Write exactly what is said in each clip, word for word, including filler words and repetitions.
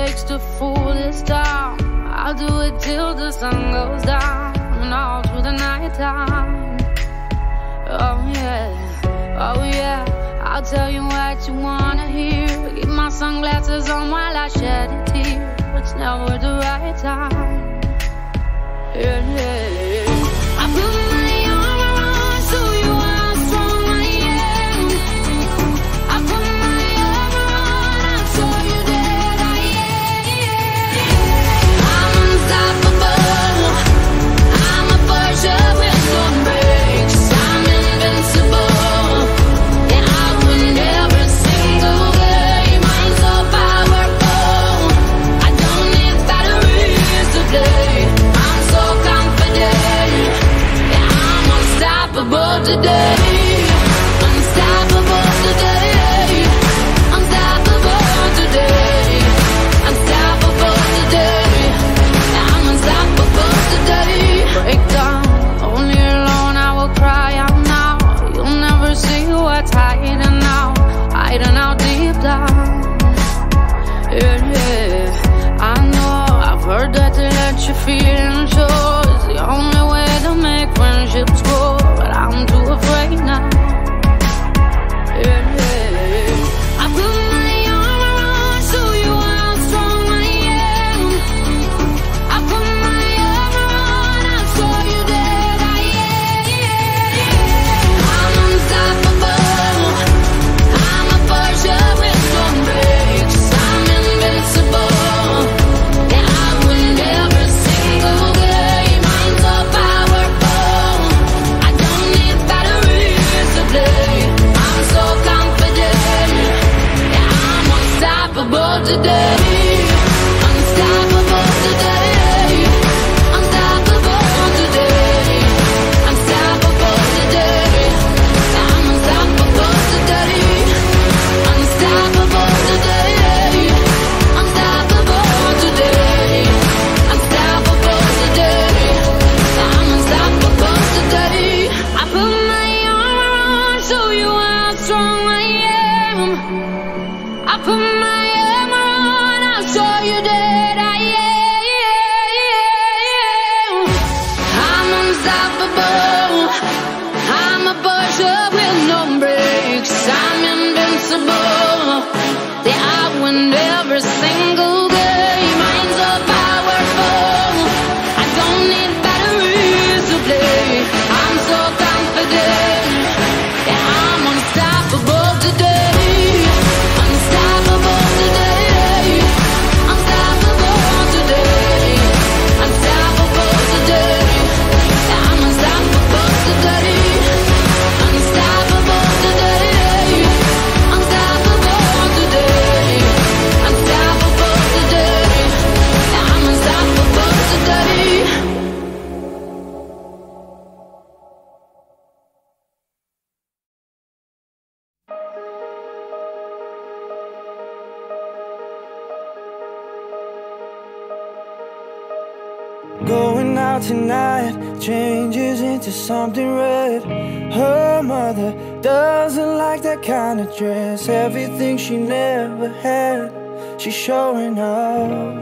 takes to fool this town. I'll do it till the sun goes down and all through the night time. Oh yeah, oh yeah, I'll tell you what you wanna hear. Keep my sunglasses on while I shed a tear. It's never the right time. Yeah, yeah. I put my arm around so you how strong I am. I put my arm around, I'll show you that I am. I'm unstoppable. I'm a Porsche with no brakes. I'm invincible. Yeah, I win every single game. I'm so powerful. I don't need batteries to play. I'm so confident. Yeah, I'm unstoppable today. Unstoppable today. Unstoppable today. Unstoppable today. Yeah, I'm unstoppable today. Break down, only alone I will cry out now. You'll never see what's hiding out, hiding out deep down. Yeah, yeah, I know, I've heard that to let you feel and show is the only way to make friendships grow, but I'm too afraid now. Yeah, yeah, I put my arm around, show you how strong I am. I put my arm around, I'll show you that I am. I'm unstoppable. I'm a Porsche with no brakes. I'm invincible. Yeah, I win every single game. I'm so powerful. I don't need batteries to play. I'm so confident. Yeah, I'm unstoppable today. Unstoppable today. Unstoppable today. Unstoppable today. Yeah, I'm unstoppable today. Unstoppable today. Unstoppable today. Unstoppable today. Yeah, I'm unstoppable today. I put my arm around, show you how strong I am. I put my arm around, I'll show you that I am. I'm unstoppable. I'm a Porsche with no brakes. I'm invincible. Yeah, I win every single game. I'm so powerful. I don't need batteries to play. I'm so confident. Yeah, I'm unstoppable today. Unstoppable today. Unstoppable today. Unstoppable today. Yeah, I'm unstoppable today. Unstoppable today. Unstoppable today. Unstoppable today. Yeah, I'm unstoppable today. Going out tonight changes into something red. Her mother doesn't like that kind of dress. Everything she never had, she's showing off.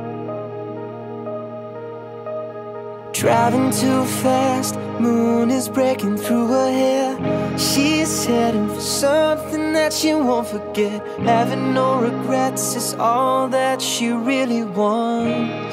Driving too fast, moon is breaking through her hair. She's heading for something that she won't forget. Having no regrets is all that she really wants.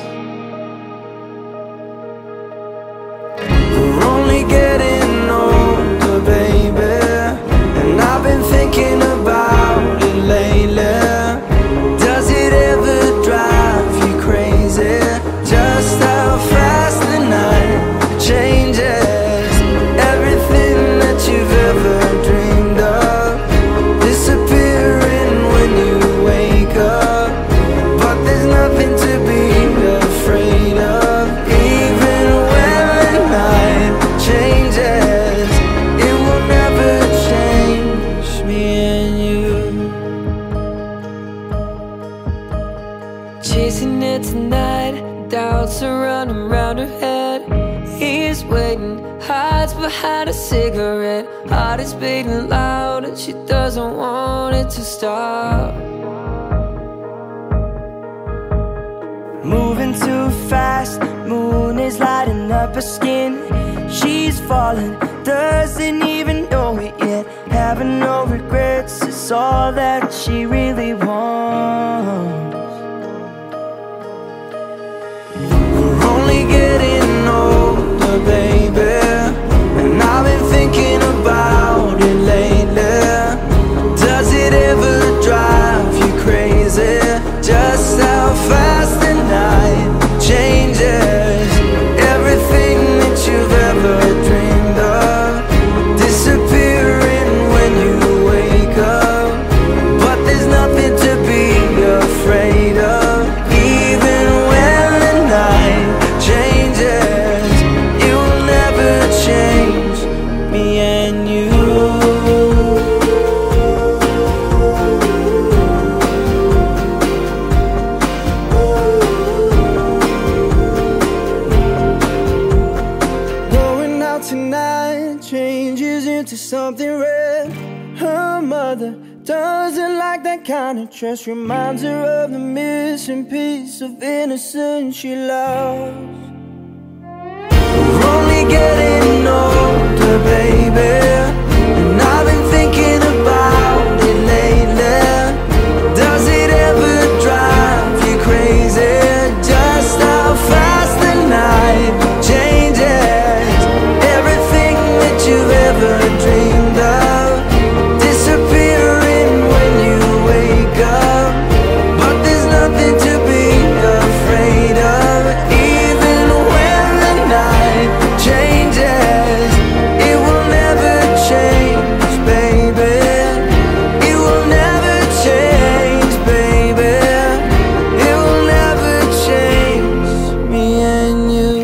We're only getting older, baby, and I've been thinking about it lately. Does it ever drive you crazy? Just how fast the night changes. Everything that you've ever dreamed of disappearing when you wake up. But there's nothing to be afraid of. Even when the night changes, it will never change me and you. Chasing it tonight, doubts are running round her head. He's waiting, hides behind a cigarette. Heart is beating loud and she doesn't want it to stop. moving too fast, moon is lighting up her skin. She's falling, doesn't even know it yet. Having no regrets, it's all that she really wants. We're only getting older, baby, and I've been thinking about it lately. Does it ever drive you crazy, just how fast the night changes? Everything that you've ever dreamed of disappearing when you wake up. But there's nothing to be afraid of. Even when the night changes, it will never change me and you. Tonight changes into something red. Her mother doesn't like that kind of dress. Reminds her of the missing piece of innocence she lost. We're only getting older, baby, and I've been thinking about it lately. Does it ever drive you crazy, just how fast the night changes? You've ever dreamed of disappearing when you wake up. But there's nothing to be afraid of. Even when the night changes, it will never change, baby. It will never change, baby. It will never change me and you.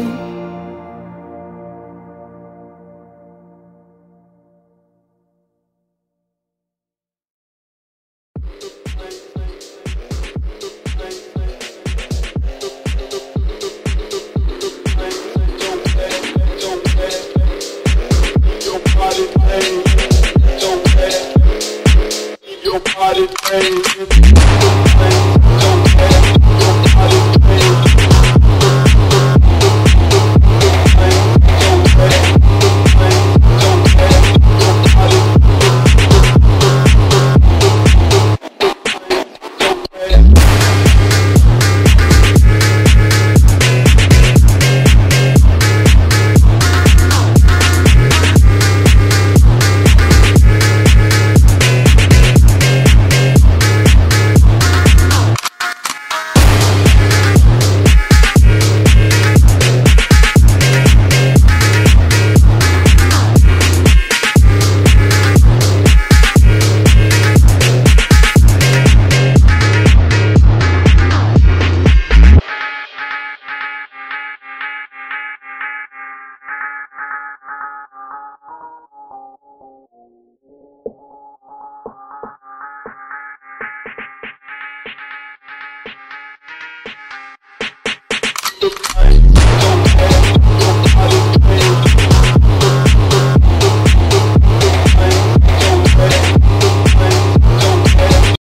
Bye.